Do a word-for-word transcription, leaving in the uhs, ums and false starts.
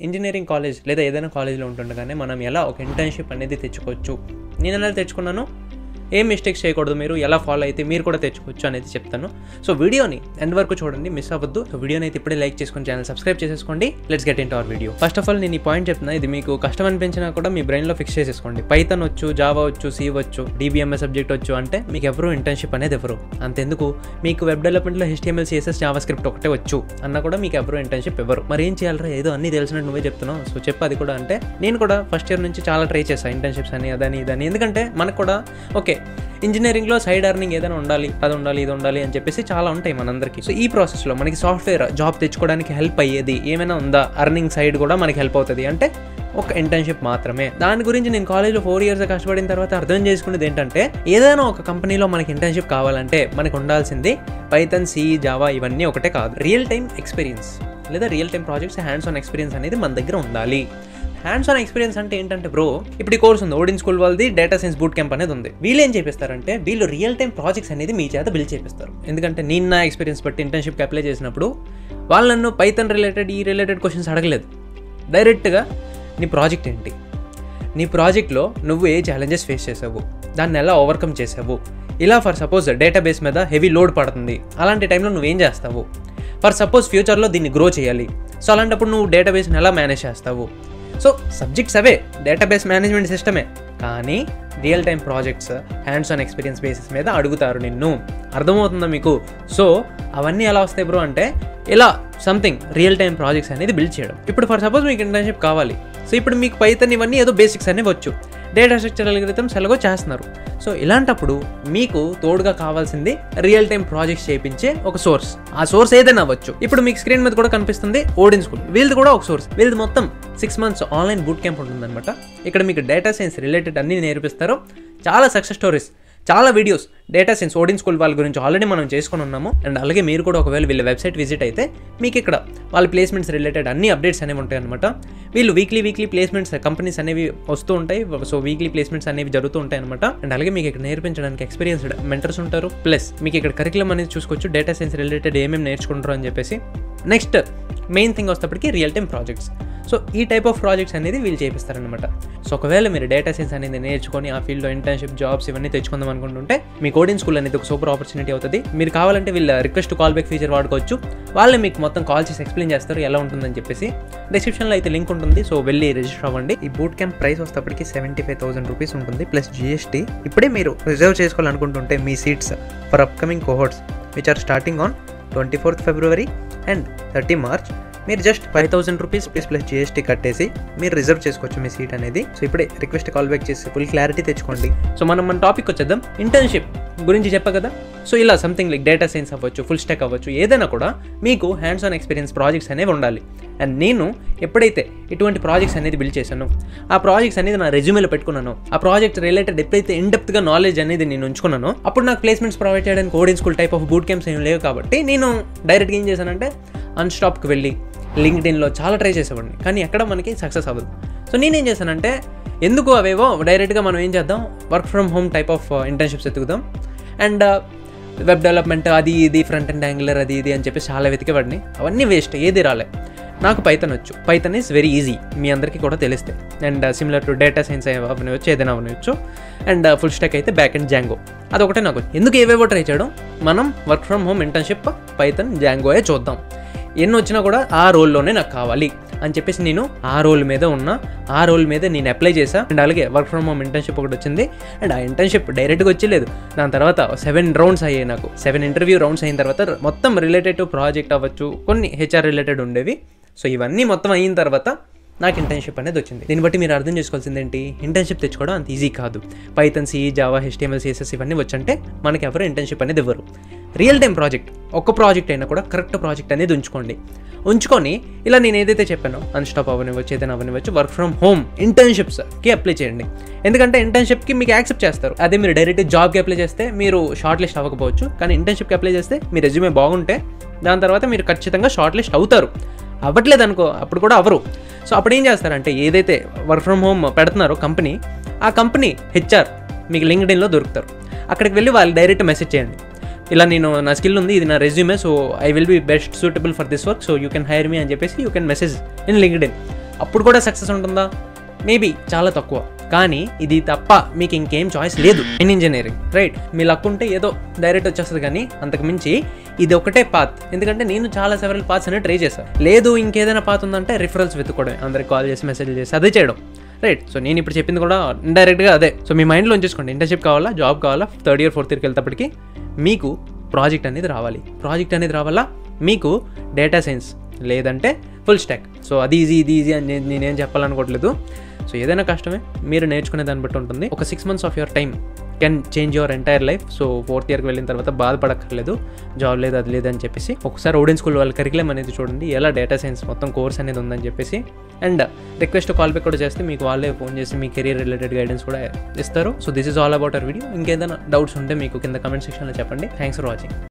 Engineering college లేదా ఏదైనా కాలేజ్లో ఉంటుండగానే మనం ఎలా ఒక ఇంటర్న్షిప్ అనేది తెచ్చుకోవచ్చు, నేను ఎలా తెచ్చుకున్నాను, ఏం మిస్టేక్స్ చేయకూడదు, మీరు ఎలా ఫాలో అయితే మీరు కూడా తెచ్చుకోవచ్చు అనేది చెప్తాను. సో వీడియోని ఎండ్ వరకు చూడండి, మిస్ అవ్వద్దు. సో వీడియోని అయితే ఇప్పుడే లైక్ చేసుకొని ఛానల్ సబ్స్క్రైబ్ చేసేసుకోండి. Let's get into our video. First of all నేను ఈ పాయింట్ చెప్తున్నా, ఇది మీకు కష్టం అనిపించినా కూడా మీ బ్రెయిన్లో ఫిక్స్ చేసేసుకోండి. పైథాన్ వచ్చు, జావా వచ్చు, సి వచ్చు, డీబీఎంఎస్ సబ్జెక్ట్ వచ్చు అంటే మీకు ఎవరు ఇంటర్న్షిప్ అనేది ఎవరు. అంతెందుకు మీకు వెబ్ డెవలప్మెంట్లో హెచ్టీఎంఎల్ సిఎస్ఎస్ జావా స్క్రిప్ట్ ఒకటే వచ్చు అన్న కూడా మీకు ఎవరు ఇంటర్న్షిప్ ఎవరు. మరి ఏం చేయాలరా, ఏదో అన్నీ తెలిసినట్టు నువ్వే చెప్తున్నావు, సో చెప్పు అది కూడా అంటే. నేను కూడా ఫస్ట్ ఇయర్ నుంచి చాలా ట్రై చేశాను ఇంటర్న్షిప్స్ అని, అదని ఇదని. ఎందుకంటే మనకు కూడా ఓకే ఇంజనీరింగ్లో సైడ్ ఎర్నింగ్ ఏదైనా ఉండాలి, అది ఉండాలి, ఇది ఉండాలి అని చెప్పేసి చాలా ఉంటాయి మనందరికీ. సో ఈ ప్రాసెస్లో మనకి సాఫ్ట్వేర్ జాబ్ తెచ్చుకోవడానికి హెల్ప్ అయ్యేది ఏమైనా ఉందా, అర్నింగ్ సైడ్ కూడా మనకి హెల్ప్ అవుతుంది అంటే ఒక ఇంటర్న్షిప్ మాత్రమే. దాని గురించి నేను కాలేజ్లో ఫోర్ ఇయర్స్ కష్టపడిన తర్వాత అర్థం చేసుకునేది ఏంటంటే, ఏదైనా ఒక కంపెనీలో మనకి ఇంటర్న్షిప్ కావాలంటే మనకు ఉండాల్సింది పైథాన్, సి, జావా ఇవన్నీ ఒకటే కాదు, రియల్ టైం ఎక్స్పీరియన్స్ లేదా real time projects hands on experience అనేది మన దగ్గర ఉండాలి. హ్యాండ్స్ ఆన్ ఎక్స్పీరియన్స్ అంటే ఏంటంటే బ్రో, ఇప్పుడు ఈ కోర్స్ ఉంది, ఓడిన్ స్కూల్ వాళ్ళది డేటా సైన్స్ బూట్ క్యాంప్ అనేది ఉంది. వీళ్ళు ఏం చేపిస్తారంటే వీళ్ళు రియల్ టైం ప్రాజెక్ట్స్ అనేది మీ చేత బిల్డ్ చేపిస్తారు. ఎందుకంటే నేను నా ఎక్స్పీరియన్స్ బట్టి ఇంటర్న్షిప్కి అప్లై చేసినప్పుడు వాళ్ళు నన్ను పైథాన్ రిలేటెడ్ ఈ రిలేటెడ్ క్వశ్చన్స్ అడగలేదు. డైరెక్ట్గా నీ ప్రాజెక్ట్ ఏంటి, నీ ప్రాజెక్ట్లో నువ్వు ఏ ఛాలెంజెస్ ఫేస్ చేసావు, దాన్ని ఎలా ఓవర్కమ్ చేసావు, ఇలా ఫర్ సపోజ్ డేటాబేస్ మీద హెవీ లోడ్ పడుతుంది, అలాంటి టైంలో నువ్వేం చేస్తావు, ఫర్ సపోజ్ ఫ్యూచర్లో దీన్ని గ్రో చేయాలి, సో అలాంటప్పుడు నువ్వు డేటాబేస్ని ఎలా మేనేజ్ చేస్తావు. సో సబ్జెక్ట్స్ అవే, డేటాబేస్ మేనేజ్మెంట్ సిస్టమే, కానీ real time projects hands on experience basis మీద అడుగుతారు నిన్ను. అర్థమవుతుందా మీకు? సో అవన్నీ ఎలా వస్తాయి బ్రో అంటే, ఇలా సంథింగ్ రియల్ టైం ప్రాజెక్ట్స్ అనేది బిల్డ్ చేయడం. ఇప్పుడు ఫర్ సపోజ్ మీకు ఇంటర్న్షిప్ కావాలి, సో ఇప్పుడు మీకు పైథాన్ ఇవన్నీ ఏదో బేసిక్స్ అనేవి వచ్చు, డేటా స్ట్రక్చర్ అల్గోరిథమ్స్ ఎలాగో చేస్తున్నారు. సో ఇలాంటప్పుడు మీకు తోడుగా కావాల్సింది రియల్ టైం ప్రాజెక్ట్స్ చేయించే ఒక సోర్స్. ఆ సోర్స్ ఏదైనా అవ్వచ్చు. ఇప్పుడు మీకు స్క్రీన్ మీద కూడా కనిపిస్తుంది ఓడిన్ స్కూల్, వీళ్ళది కూడా ఒక సోర్స్. వీళ్ళది మొత్తం six months online boot camp ఉంటుందన్నమాట. ఇక్కడ మీకు డేటా సైన్స్ రిలేటెడ్ అన్ని నేర్పిస్తారు. చాలా సక్సెస్ స్టోరీస్, చాలా videos data science Odin school వాళ్ళ గురించి ఆల్రెడీ మనం చేసుకుని ఉన్నాము. అండ్ అలాగే మీరు కూడా ఒకవేళ వీళ్ళ వెబ్సైట్ విజిట్ అయితే మీకు ఇక్కడ వాళ్ళ ప్లేస్మెంట్స్ రిలేటెడ్ అన్ని అప్డేట్స్ అనేవి ఉంటాయి అనమాట. వీళ్ళు వీక్లీ వీక్లీ ప్లేస్మెంట్స్ కంపెనీస్ అనేవి వస్తూ ఉంటాయి. సో వీక్లీ ప్లేస్మెంట్స్ అనేవి జరుగుతూ ఉంటాయి అనమాట. అండ్ అలాగే మీకు ఇక్కడ నేర్పించడానికి ఎక్స్పీరియన్స్డ్ మెంటర్స్ ఉంటారు. ప్లస్ మీకు ఇక్కడ కరికులం అనేది చూసుకోవచ్చు, డేటా సైన్స్ రిలేటెడ్ ఏమేమి నేర్చుకుంటారు అని చెప్పేసి. నెక్స్ట్ మెయిన్ థింగ్ వచ్చేటప్పటికి రియల్ టైం ప్రాజెక్ట్స్. సో ఈ టైప్ ఆఫ్ ప్రాజెక్ట్స్ అనేది వీళ్ళు చేపిస్తారనమాట. సో ఒకవేళ మీరు డేటా సైన్స్ అనేది నేర్చుకొని ఆ ఫీల్డ్లో ఇంటర్న్షిప్ జాబ్స్ ఇవన్నీ తెచ్చుకుందాం అనుకుంటుంటే మీకు ఓడిన్ స్కూల్ అనేది ఒక సూపర్ ఆపర్చునిటీ అవుతుంది. మీరు కావాలంటే వీళ్ళ రిక్వెస్ట్ కాల్ బ్యాక్ ఫీచర్ వాడుకోవచ్చు. వాళ్ళే మీకు మొత్తం కాల్ చేసి ఎక్స్ప్లెయిన్ చేస్తారు ఎలా ఉంటుందని చెప్పేసి. డిస్క్రిప్షన్లో అయితే లింక్ ఉంటుంది, సో వెళ్ళి రిజిస్టర్ అవ్వండి. ఈ బూట్ క్యాంప్ ప్రైస్ వచ్చేటప్పటికి సెవెంటీ ఫైవ్ థౌసండ్ రూపీస్ ఉంటుంది ప్లస్ జిఎస్టీ. ఇప్పుడే మీరు రిజర్వ్ చేసుకోవాలనుకుంటుంటే మీ seats for upcoming cohorts which are starting on twenty fourth February and thirty March మీరు just five thousand rupees plus plus GST కట్టేసి మీరు reserve చేసుకోవచ్చు మీ సీట్ అనేది. సో ఇప్పుడే రిక్వెస్ట్ కాల్ బ్యాక్ చేసి ఫుల్ క్లారిటీ తెచ్చుకోండి. సో మనం మన టాపిక్ వచ్చేద్దాం. ఇంటర్న్షిప్ గురించి చెప్పా కదా. సో ఇలా సంథింగ్ లైక్ డేటా సైన్స్ అవ్వచ్చు, ఫుల్ స్టాక్ అవ్వచ్చు, ఏదైనా కూడా మీకు హ్యాండ్స్ ఆన్ ఎక్స్పీరియన్స్ ప్రాజెక్ట్స్ అనేవి ఉండాలి. అండ్ నేను ఎప్పుడైతే ఇటువంటి ప్రాజెక్ట్స్ అనేది బిల్డ్ చేశానో, ఆ ప్రాజెక్ట్స్ అనేది నా రెజ్యూమేలో పెట్టుకున్నాను, ఆ ప్రాజెక్ట్ రిలేటెడ్ ఎప్పుడైతే ఇన్డెప్త్గా నాలెడ్జ్ అనేది నేను ఉంచుకున్నానో, అప్పుడు నాకు ప్లేస్మెంట్స్ ప్రొవైడ్ చేయడానికి Odin school type of boot camps ఏం లేవు. కాబట్టి నేను డైరెక్ట్గా ఏం చేశానంటే అన్స్టాప్కి వెళ్ళి లింక్డ్ఇన్లో చాలా ట్రై చేసేవాడిని, కానీ ఎక్కడ మనకి సక్సెస్ అవ్వదు. సో నేనేం చేశానంటే, ఎందుకు అవేవో డైరెక్ట్గా మనం ఏం చేద్దాం, work from home type of internships ఎత్తుకుదాం. అండ్ వెబ్ డెవలప్మెంట్ అది ఇది ఫ్రంట్ అండ్ యాంగులర్ అది ఇది అని చెప్పి చాలా వెతికేవాడిని. అవన్నీ వేస్ట్, ఏది రాలే. నాకు పైథాన్ వచ్చు. పైథాన్ ఈజ్ వెరీ ఈజీ, మీ అందరికీ కూడా తెలిస్తే. And similar to data science అవనివచ్చు, ఏదైనా అవనివచ్చు. అండ్ ఫుల్ స్టాక్ అయితే బ్యాక్ అండ్ జాంగో, అదొకటే నాకు. ఎందుకు ఏవేవో ట్రై చేయడం, మనం work from home internship Python జాంగోయే చూద్దాం. ఎన్ని వచ్చినా కూడా ఆ రోల్లోనే నాకు కావాలి అని చెప్పేసి నేను ఆ రోల్ మీద ఉన్న ఆ రోల్ మీద నేను అప్లై చేశా. అండ్ అలాగే వర్క్ ఫ్రమ్ హోమ్ ఇంటర్న్షిప్ ఒకటి వచ్చింది. అండ్ ఆ ఇంటర్న్షిప్ డైరెక్ట్గా వచ్చేలేదు, దాని తర్వాత సెవెన్ రౌండ్స్ అయ్యాయి నాకు. సెవెన్ ఇంటర్వ్యూ రౌండ్స్ అయిన తర్వాత మొత్తం రిలేటెడ్ టు ప్రాజెక్ట్ అవ్వచ్చు, కొన్ని హెచ్ఆర్ రిలేటెడ్ ఉండేవి. సో ఇవన్నీ మొత్తం అయిన తర్వాత నాకు ఇంటర్న్షిప్ అనేది వచ్చింది. దీన్ని బట్టి మీరు అర్థం చేసుకోవాల్సింది ఏంటి, ఇంటర్న్షిప్ తెచ్చుకోవడం అంత ఈజీ కాదు. Python, C, Java, HTML, CSS ఇవన్నీ వచ్చంటే మనకి ఎవరు ఇంటర్న్షిప్ అనేది ఇవ్వరు. రియల్ టైం ప్రాజెక్ట్, ఒక్క ప్రాజెక్ట్ అయినా కూడా కరెక్ట్ ప్రాజెక్ట్ అనేది ఉంచుకోండి. ఉంచుకొని ఇలా నేను ఏదైతే చెప్పానో అన్స్టాప్ అవనివ్వచ్చు, ఏదైనా అవనివ్వచ్చు, వర్క్ ఫ్రమ్ హోమ్ ఇంటర్న్షిప్స్కి అప్లై చేయండి. ఎందుకంటే ఇంటర్న్షిప్కి మీకు యాక్సెప్ట్ చేస్తారు. అదే మీరు డైరెక్ట్ జాబ్కి అప్లై చేస్తే మీరు షార్ట్ లిస్ట్ అవ్వకపోవచ్చు, కానీ ఇంటర్న్షిప్కి అప్లై చేస్తే మీ రెజ్యూమే బాగుంటే దాని తర్వాత మీరు ఖచ్చితంగా షార్ట్ లిస్ట్ అవుతారు. అవ్వట్లేదు అనుకో, అప్పుడు కూడా అవ్వరు. సో అప్పుడు ఏం చేస్తారంటే, ఏదైతే వర్క్ ఫ్రమ్ హోమ్ పెడుతున్నారో కంపెనీ, ఆ కంపెనీ హెచ్ఆర్ మీకు లింక్డ్ఇన్లో దొరుకుతారు. అక్కడికి వెళ్ళి వాళ్ళు డైరెక్ట్ మెసేజ్ చేయండి, ఇలా నేను నా స్కిల్ ఉంది, ఇది నా resume, so I will be best suitable for this work, so you can hire me అని చెప్పేసి you can message in LinkedIn. అప్పుడు కూడా సక్సెస్ ఉంటుందా? మేబీ చాలా తక్కువ. కానీ ఇది తప్ప మీకు ఇంకేం చాయిస్ లేదు ఇన్ ఇంజనీరింగ్, రైట్? మీ లక్ ఉంటే ఏదో డైరెక్ట్ వచ్చేస్తుంది, కానీ అంతకు మించి ఇది ఒకటే పాత్. ఎందుకంటే నేను చాలా సెవెరల్ పాత్స్ అనేది ట్రై చేశాను. లేదు ఇంకేదైనా పాత్ ఉందంటే రిఫరల్స్ వెతుక్కోవడం, అందరికి కాల్ చేసి మెసేజ్ చేసి అదే చేయడం, రైట్? సో నేను ఇప్పుడు చెప్పింది కూడా ఇండైరెక్ట్గా అదే. సో మీ మైండ్లో ఉంచేసుకోండి, ఇంటర్న్షిప్ కావాలా, జాబ్ కావాలా, థర్డ్ ఇయర్ ఫోర్త్ ఇయర్కి వెళ్తేప్పటికి మీకు ప్రాజెక్ట్ అనేది రావాలి. ప్రాజెక్ట్ అనేది రావాలా, మీకు డేటా సైన్స్ లేదంటే ఫుల్ స్టాక్. సో అది ఈజీ ఇది ఈజీ అని నేనేం చెప్పాలనుకోవట్లేదు. సో ఏదైనా కష్టమే, మీరు నేర్చుకునే దాన్ని బట్టి ఉంటుంది. ఒక six months of your time can change your entire life. So fourth ఇయర్కి వెళ్ళిన తర్వాత బాధపడక్కర్లేదు, జాబ్ లేదు అది లేదు అని చెప్పేసి. ఒకసారి ఓడెన్ స్కూల్ వాళ్ళ కరికులం అనేది చూడండి, ఎలా డేటా సైన్స్ మొత్తం కోర్స్ అనేది ఉందని చెప్పేసి. అండ్ రిక్వెస్ట్ కాల్ బ్యాక్ కూడా చేస్తే మీకు వాళ్ళే ఫోన్ చేసి మీ కెరీర్ రిలేటెడ్ గైడెన్స్ కూడా ఇస్తారు. So this is all about our video. ఇంకేదైనా డౌట్స్ ఉంటే మీకు కింద కమెంట్ సెక్షన్లో చెప్పండి. Thanks for watching.